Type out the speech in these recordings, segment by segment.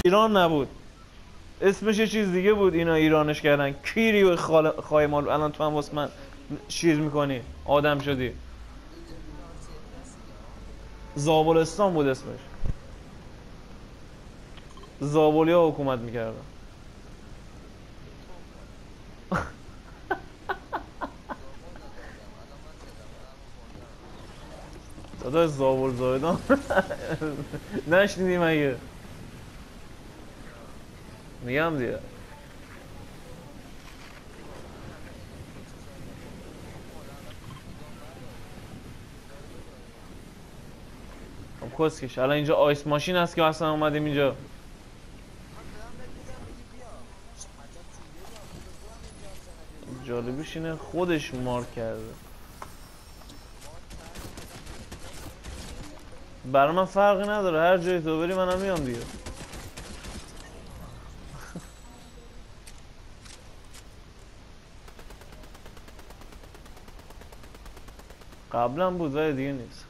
ایران نبود، اسمش یه چیز دیگه بود، اینا ایرانش کردن. کیری و خواهی مال الان تو هم واسه من چیز میکنی آدم شدی. زابلستان بود اسمش، زابلی ها حکومت میکردن. صدای زابل زایدان نشنیدی مگه؟ میگم دیگه. خب کسکش الان اینجا آیس ماشین هست که اصلا اومدیم اینجا. جالبیش اینه خودش مارک کرده. برای من فرقی نداره، هر جای تو بری منم میام دیگه. قبلا بود ولی دیگه نیست.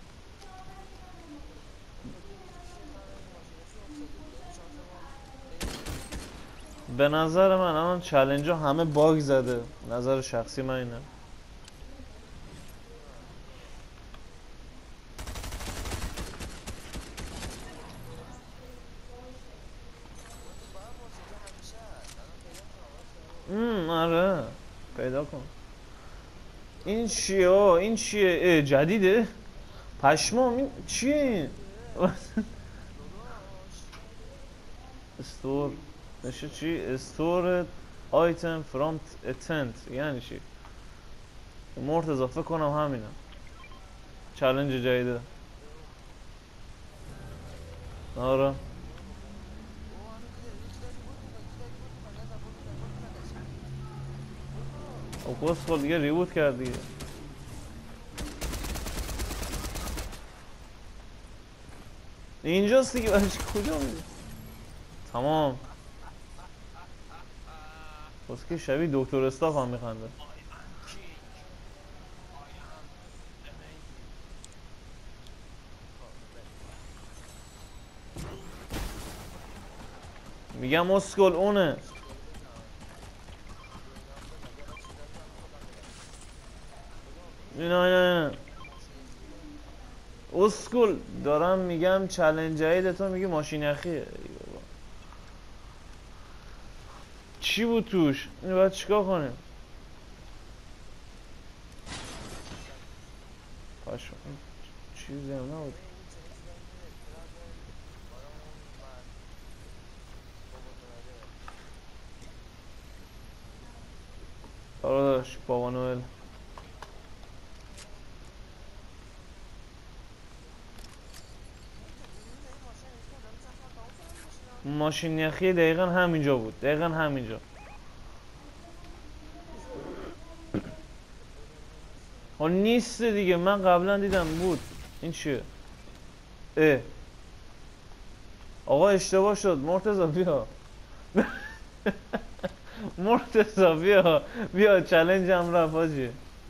به نظر من الان چلنج ها همه باگ زده، نظر شخصی من اینه. آره پیدا کن. این چیه؟ این چیه؟ جدیده؟ پشمام این چیه این؟ استور نشه چی؟ استور آیتم فرام تنت یعنی چی؟ مرتضی فکر کنم همینه. چالنج جدیده. آره او کسخل دیگه ریبوت کرد دیگه. اینجاست دیگه، برش کجا میدی؟ تمام. بس که شبیه دکتر استاف هم میخنده. میگم اسکل اونه. اینا اسکل دارم میگم چالش جدید تو میگی ماشین یخیه. چی بود توش؟ اینو باید چیکار کنیم؟ پاشو چیزی هم نبود. داداش بابا نوئل ماشین یخی دقیقا همینجا بود، دقیقا همینجا. ها نیست دیگه، من قبلا دیدم بود. این چیه؟ آقا اشتباه شد، مرتضی بیا. مرتضی بیا چالنج هم رفت حاجی.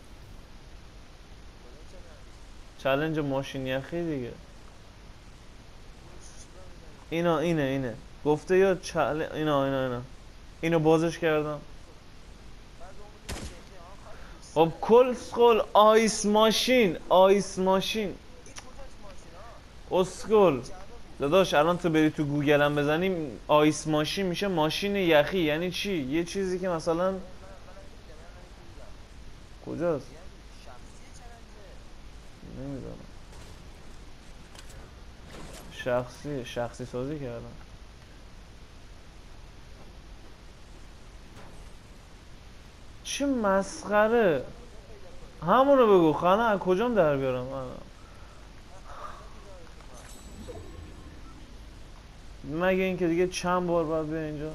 چالنج ماشین یخی دیگه. اینه گفته یا اینا اینو بازش کردم. خب کل آیس ماشین اسکل داداش الان تو بری تو گوگل هم بزنیم آیس ماشین میشه ماشین یخی. یعنی چی؟ یه چیزی که مثلا کجاست؟ نمیدونم. شخصی سازی کردم. چه مسخره. همونو بگو خانه از کجام در بیارم من. مگه اینکه دیگه چند بار باید بیا اینجا.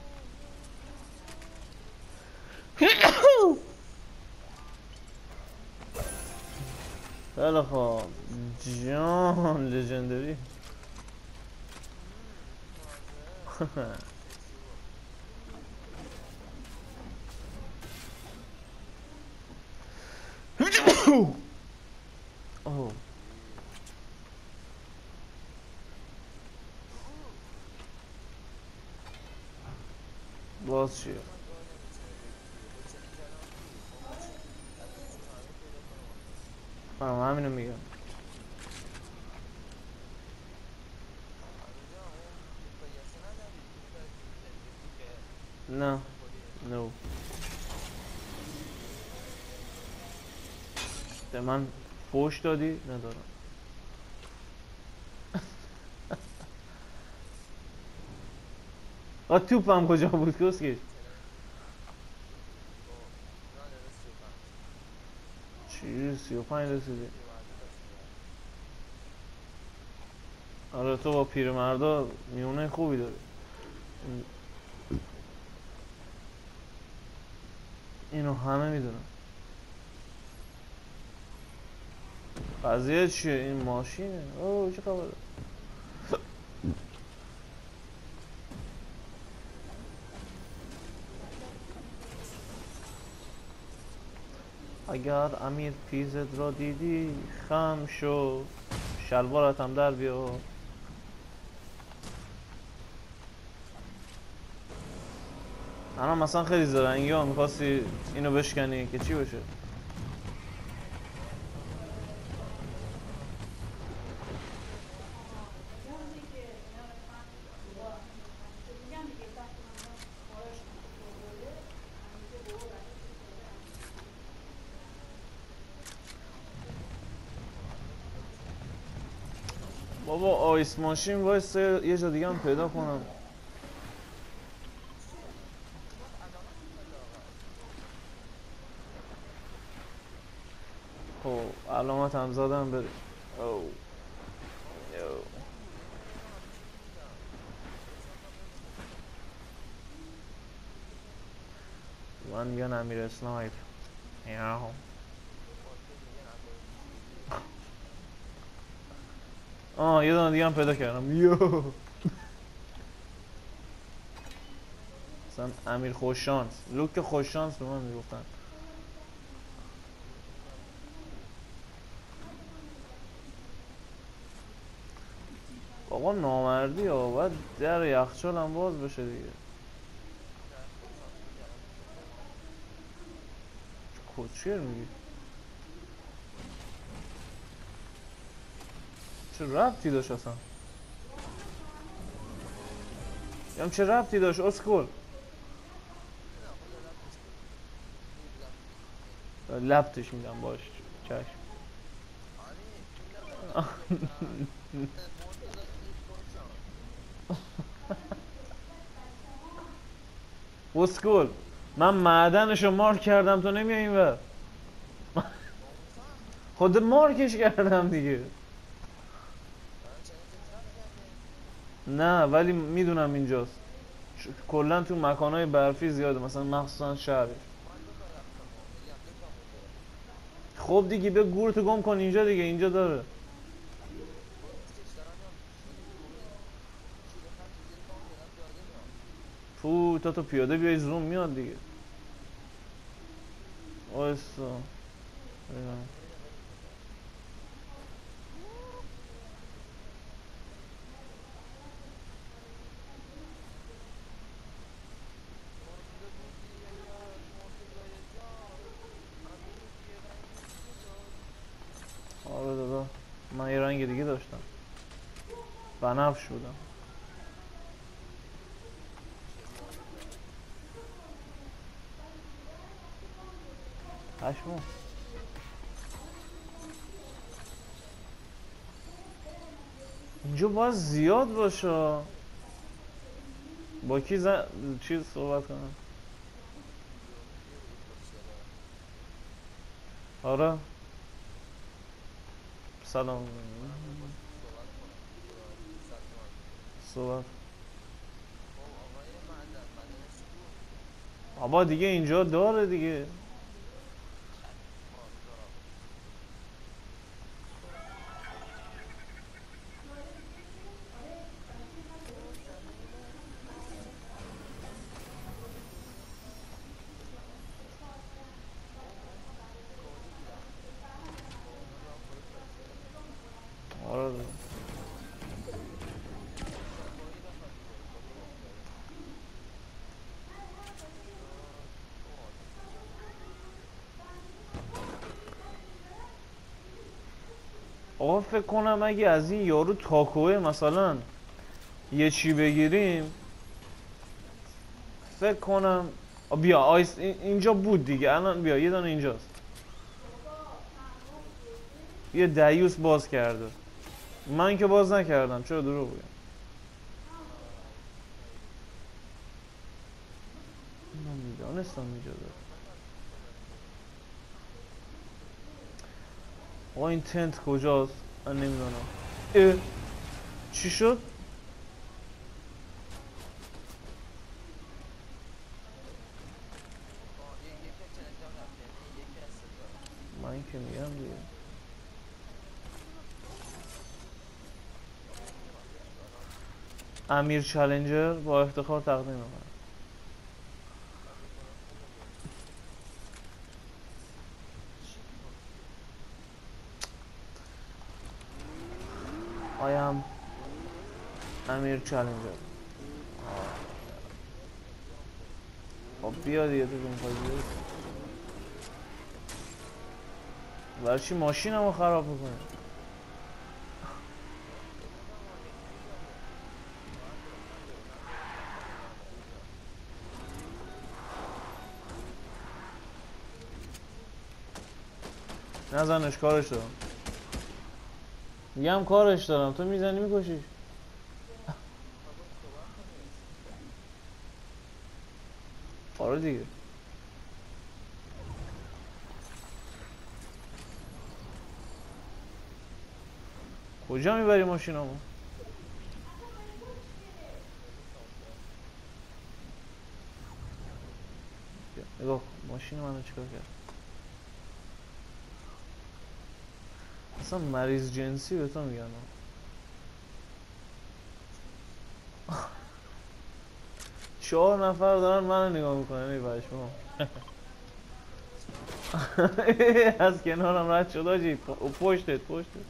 خیلی خوب جان لژندری. اوه باز چیه؟ همینو میگم. نه نو به من فوش دادی؟ ندارم. توپم کجا بود کسکش؟ چی 35 رسیدی؟ آره تو با پیرمردا میونه خوبی داری. اینو همه میدونم. قضیه چیه؟ این ماشینه. اوه چه خبره؟ اگر امیر پیزت را دیدی خم شو، شلوارت هم در بیا. انا مثلا خیلی زرنگی ها میخواستی اینو بشکنی که چی بشه؟ بابا آیس ماشین وایسه یه جا دیگه هم پیدا کنم. خب علامت هم زدم بری. او یو. من میگن امیر اسنایپ. یاو. یه دونه دیگه هم پیدا کردم. یو. مثلا امیر خوششانس، لوک خوششانس به من میگفتن. آقا نامردی ها، باید در یخچال هم باز بشه دیگه. کچیر میگی؟ چه ربطی داشت اصلا؟ یعنی چه ربطی داشت اسکول؟ لپتش میدم باش. چشم. اسکول من معدنشو مارک کردم تو نمیای اینور. خود مارکش کردم دیگه. نه ولی میدونم اینجاست. کلا تو مکانهای برفی زیاده، مثلا مخصوصا شهرش. خب دیگه به گورتو گم کن اینجا دیگه، اینجا داره. تو پیاده بیای زوم میاد دیگه. وایسا. آره دادا من یه رنگ دیگه داشتم، بنفش بودم. پشمو. اینجا باید زیاد باشه. با کی چیز صحبت کنم؟ آره سلام. صحبت. بابا دیگه اینجا داره دیگه. آره آقا فکر کنم اگه از این یارو تاکوه مثلا یه چی بگیریم، فکر کنم بیا آیس اینجا بود دیگه. الان بیا یه دانه اینجاست. یه دیوس باز کرده. من که باز نکردم، چرا دروغ بگم؟ من میدانستم اینجا داره. آقا این تنت کجاست؟ من نمیدونم. چی شد؟ من که میگم دیگه. امیر چالنجر با افتخار تقدیم میکنم. I am امیر چالنجر. خب بیا دیگه، تو میخوای بیای برای چی ماشینمو خراب میکنی؟ نزنش، کارش دارم. میگم کارش دارم، تو میزنی میکشیش. آره دیگه. کجا میبری ماشینمو؟ نگاه ماشین منو چیکار کرد؟ اصلا مریض جنسی به تو میگن. 4 نفر دارن منو نگاه میکنن. ای پشمام. از کنارم رد شد آجی. پشتت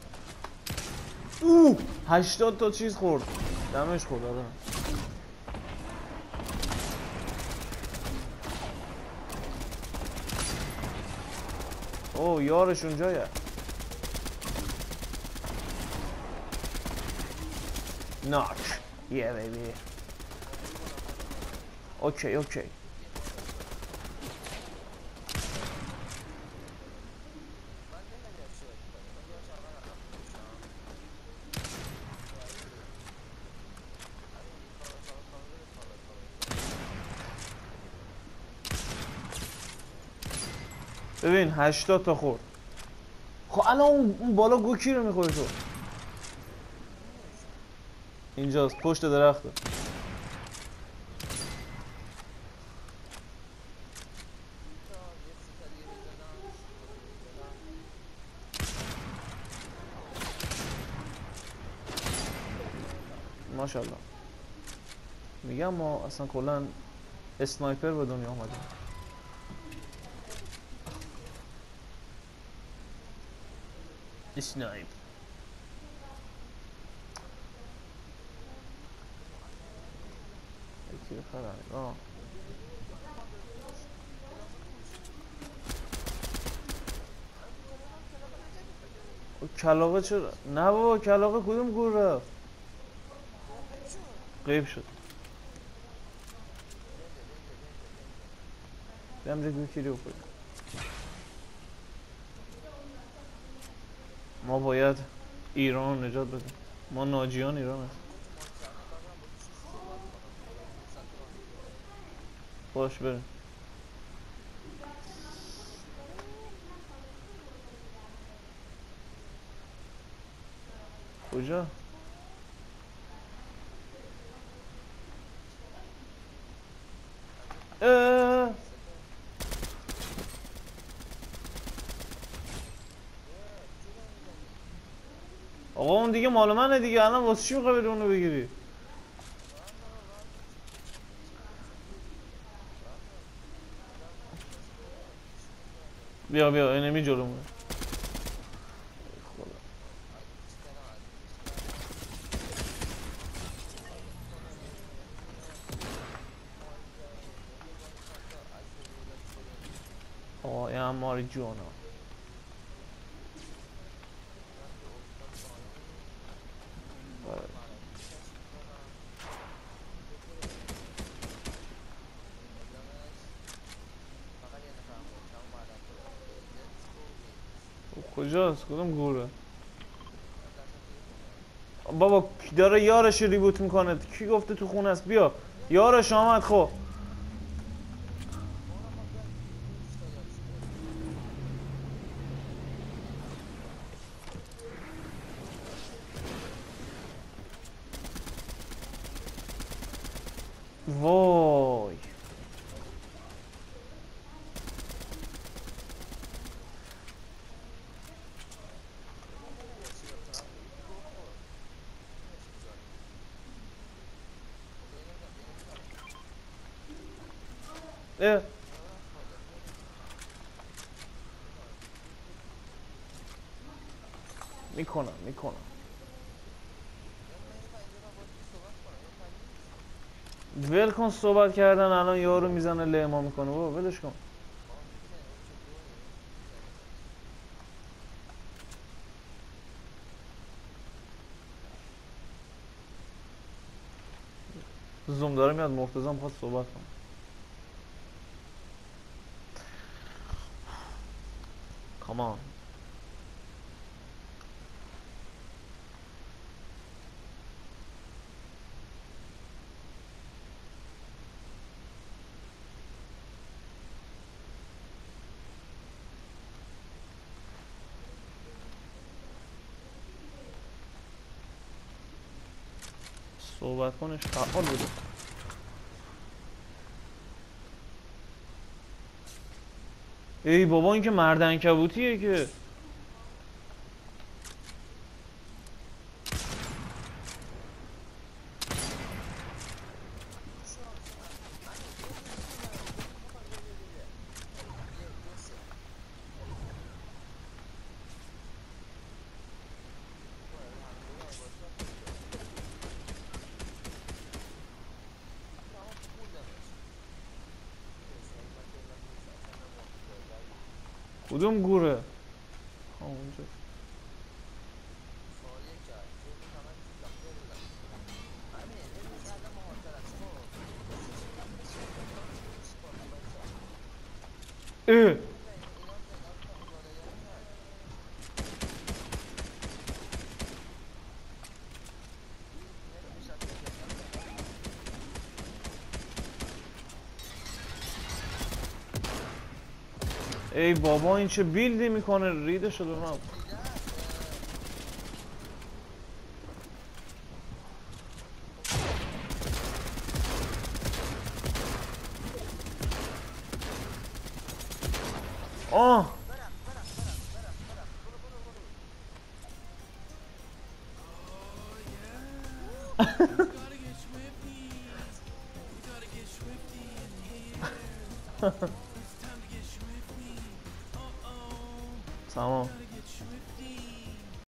80 تا چیز خورد. دمش خورد. آره اوه یارش اونجایه. ناک یه بیبی. اوکی ببین 80 تا خورد. خب الان اون بالا گوکی رو میخوری تو. اینجاست پشت درخته. ماشاءالله. میگم ما اصلا کلا اسنایپر به دنیا آمدیم. اسنایپ. یکی بخرم. کلاغه چرا؟ نه بابا کلاغه کدوم گور رفت؟ غیب شد. بیام جا گوکی رو بکنیم. ما باید ایران نجات بدیم. ما ناجیان ایران هست. باش بریم. کجا؟ آقا اون دیگه مال منه دیگه. الان واسه چی میخوای بری اونو بگیری؟ بیا اینمی جلومونه. آقا این هم ماری جوانا. کجاست؟ کدوم گوره؟ بابا داره یارش ریبوت میکنه. کی گفته تو خونه است؟ بیا یارش آمد. خب وای اه. میکنم ول کن صحبت کردن. الان یارو میزنه لعما میکنه. بابا ولش کن. زوم داره میاد. مرتضی میخواد صحبت کنه. کامان صحبت کنش فعال بوده. ای بابا این که مرد عنکبوتیه که. کدوم گوره؟ اونجا. اه. ای بابا این چه بیلدی میکنه. ریده شده اونم. آه